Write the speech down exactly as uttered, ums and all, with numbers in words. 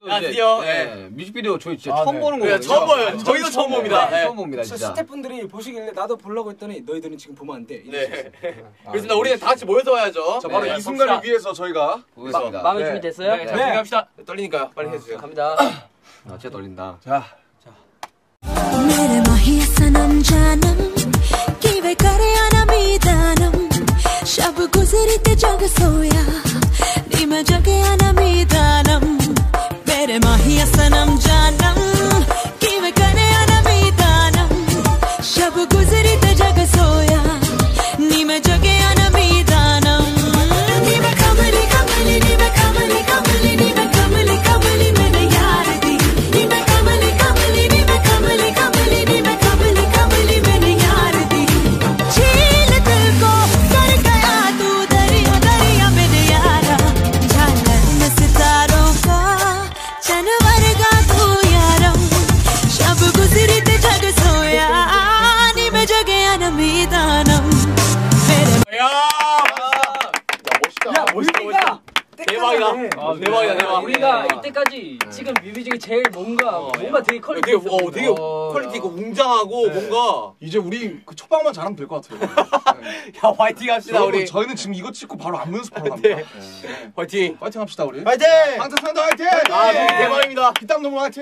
아, 드디어 네. 뮤직비디오 저희 진짜 아, 처음 네. 보는 거예요. 처음 봐요. 저희도 처음 봅니다. 네. 처음 봅니다, 진짜. 스태프분들이 보시길래 나도 보려고 했더니 너희들은 지금 보면 안 돼. 네. 그렇습니다. 우리는 다 같이 모여서 와야죠. 자, 바로 네. 이 순간을 위해서 저희가 보겠습니다. 마음의 네. 준비 됐어요? 네, 자, 준비합시다. 떨리니까요. 빨리 해주세요. 갑니다. 아, 진짜 떨린다. 자. मेरे माहिया सनम जानम किवे करे अनामिदानम शब गुजरी ते जग सोया नी मैं जगे अनामिदानम मेरे माहिया सनम जानम किवे करे अनामिदानम शब गुजरी ते जग सोया नी मैं जगे अनामिदानम नी मैं कमली कमली नी मैं कमली कमली नी मैं कमली कमली मेरे यार दी नी मैं कमली कमली नी मैं कमली कमली नी मैं कमली कमली मेरे यार दी झील दिल को कर गया तू दरिया दरिया मेरे यारा झालर में सितारों का चनवर का तू यारम शब गुजरी ते जग सोया नी मैं जगे अनमीदानम मेरे 야, 멋있다. 야, 멋있다. 대박이다. 아, 대박이다, 대박. 우리가 이때까지 지금 뮤비 중에 제일 뭔가 어, 뭔가 되게 퀄리티 되게, 어, 되게 어. 퀄리티 있고 웅장하고 뭔가. 이제 우리 그 첫 방만 잘하면 될 것 같아요. 야, 화이팅 합시다, 여러분, 우리. 저희는 지금 이거 찍고 바로 안무 연습하러 갑니다. 네. 화이팅. 파이팅 합시다, 우리. 화이팅! 방탄소년단 화이팅! 아, 뮤비 대박입니다. 기땀 너무 화이팅!